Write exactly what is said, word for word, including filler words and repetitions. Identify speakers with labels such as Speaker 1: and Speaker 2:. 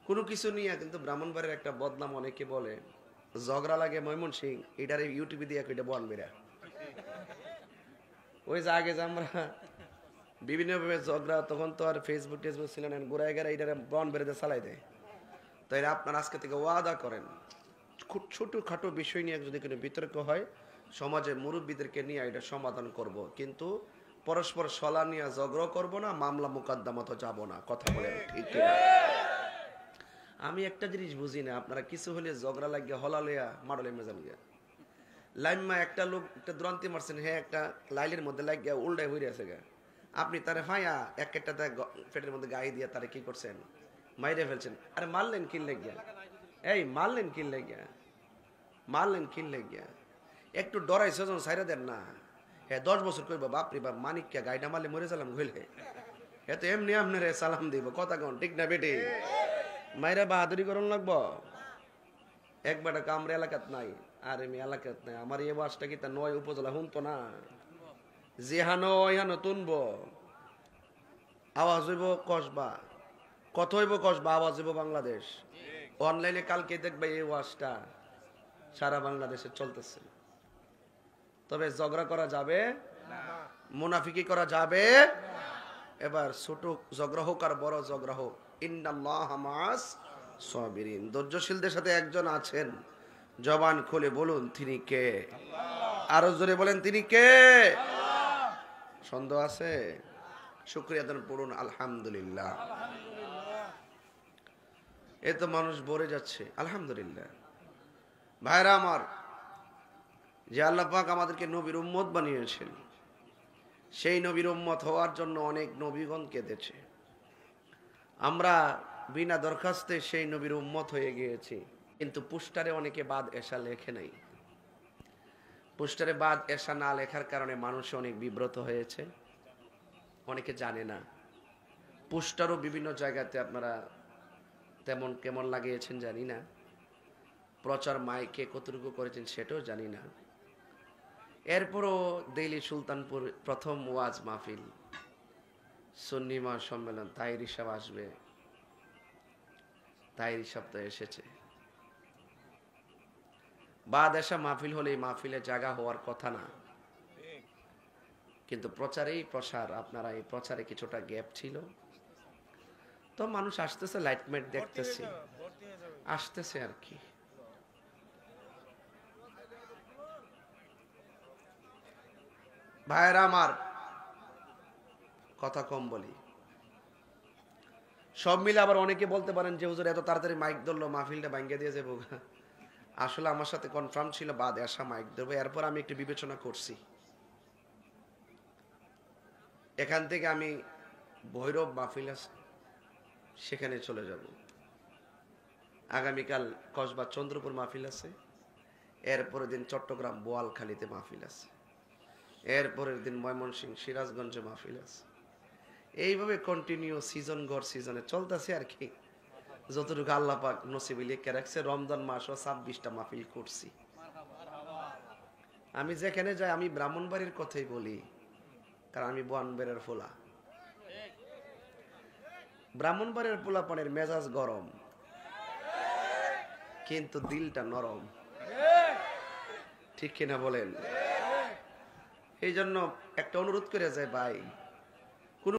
Speaker 1: কোনো কিছু নিয়ে কিন্তু ব্রাহ্মণবাড়ির একটা বদনাম অনেকে বলে ঝগড়া লাগে ময়মনসিং এটার ইউটিউবে দিয়ে এটা বন বেরা ওই যে আগে যে আমরা বিভিন্নভাবে ঝগড়া তখন তো আর ফেসবুক টেসবুক ছিল না গোড়ায় গেরা এটা বন বেড়ে চালাই দেয় তাই আপনার আজকে থেকে ওয়াদা করেন খুব ছোটখাটো বিষয় নিয়ে যদি কোনো বিতর্ক হয় সমাজে মুরব্বীদেরকে নিয়ে এটা সমাধান করব কিন্তু পরস্পর সলা নিয়ে ঝগড়া করব না মামলা মোকদ্দমা তো যাব না কথা বলেন ঠিক কিনা আমি একটা জিনিস বুঝি না আপনারা কিছু হলে ঝগড়া লাগিয়ে হলালিয়া মাডলে মেজান গিয়া লাইমা একটা লোক একটা দুরান্তি মারছেন হ্যাঁ একটা লাইলের মধ্যে লাগিয়া উল্টাই হয়ে আছে গা আপনি তারে ফাইয়া এক একটা পেটের মধ্যে গায়ে দিয়ে তারে কি করছেন মাইরে ফেলছেন আরে মারলেন কিল লেগিয়া এই মারলেন কিল লেগিয়া মারলেন কিল লেগিয়া একটু ডরাইছে যখন সাইরা দেন না হ্যাঁ দশ বছর করবো বাপরে বাপ মানিককে গাইটা মারলে মরে সালাম ঘুরলে এ তো এমনি আপনারে সালাম দিব কথা কন ঠিক না বেটে মাইরা বাহাদুরি করুন লাগবো একবার কামরে এলাকাত নাই আর আমি এলাকাত নাই আমার এই বাসটা কি তা নয় উপজেলা শুনতো না যেহানো ইহানো তুনবো আওয়াজ হইব কসবা কত হইব কসবা আওয়াজ হইব বাংলাদেশ অনলাইনে কালকে দেখবে এই ওয়াজটা সারা বাংলাদেশে চলতেছে তবে ঝগড়া করা যাবে না মুনাফিকি করা যাবে না এবার ছোট ঝগড়া হোক আর বড় ঝগড়া হোক ইন্নাল্লাহা মাআস সাবিরিন ধৈর্যশীলদের সাথে একজন আছেন জবান খুলে বলুন তিনি কে আল্লাহ আরো জোরে বলেন তিনি কে আল্লাহ সন্দেহ আছে শুকরিয়া দান পড়ুন আলহামদুলিল্লাহ আলহামদুলিল্লাহ এ তো মানুষ ভরে যাচ্ছে আলহামদুলিল্লাহ ভাইরা আমার যে আল্লাহ পাক আমাদেরকে নবীর উম্মত বানিয়েছেন সেই নবীর উম্মত হওয়ার জন্য অনেক নবীগণ কেঁদেছে আমরা বিনা দরখাস্তে সেই নবীর উম্মত হয়ে গিয়েছি কিন্তু পোস্টারে অনেকে বাদ এশা লেখে নাই পোস্টারে বাদ এশা না লেখার কারণে মানুষ অনেক বিব্রত হয়েছে অনেকে জানে না পোস্টারও বিভিন্ন জায়গাতে আপনারা তেমন কেমন লাগিয়েছেন জানি না প্রচার মাইকে কতটুকু করেছেন সেটাও জানি না এরপরও দিল্লি সুলতানপুর প্রথম ওয়াজ মাহফিল সুন্নি মহাসম্মেলন তাহির হিসাব আসবে তাহির হিসাব তো এসেছে বাদ এসা মাহফিল হলে মাহফিলে জায়গা হওয়ার কথা না কিন্তু প্রচারেই প্রসার আপনারা এই প্রচারে কিছুটা গ্যাপ ছিল তো মানুষ আসতেছে লাইটমেট দেখতেছে আসতেছে আর কি ভাইরা আমার কথা কম বলি সব মিলে আবার অনেকে বলতে পারেন যে হুজুর এত তাড়াতাড়ি মাইক ধরলো মাহফিলটা ভাঙ্গিয়ে দিয়ে যাবো আসলে আমার সাথে কনফার্ম ছিল বাদ আসা মাইক ধরবো এরপর আমি একটু বিবেচনা করছি এখান থেকে আমি ভৈরব মাহফিল আছে সেখানে চলে যাব আগামীকাল কসবা চন্দ্রপুর মাহফিল আছে এরপরের দিন চট্টগ্রাম বোয়ালখালীতে মাহফিল আছে এরপরের দিন ময়মনসিংহ সিরাজগঞ্জে মাহফিল আছে এইভাবে কন্টিনিউ সিজন গড় সিজনে চলতেছে আর কি যতটুকু আল্লাহ পাক নসিবে লিখে রাখছে রমজান মাসও ছাব্বিশটা মাহফিল করছি আমি যেখানে যাই আমি ব্রাহ্মণবাড়ির কথাই বলি কারণ আমি বোয়ানবেড়ের ফোলা ব্রাহ্মণবাড়ির পোলাপানের মেজাজ গরম কিন্তু দিলটা নরম ঠিক কিনা বলেন এই জন্য একটা অনুরোধ করে যায় ভাই